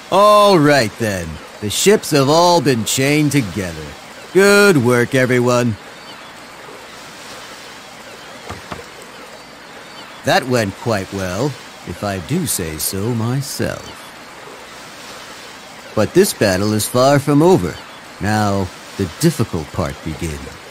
All right, then. The ships have all been chained together. Good work, everyone. That went quite well, if I do say so myself. But this battle is far from over. Now, the difficult part begins.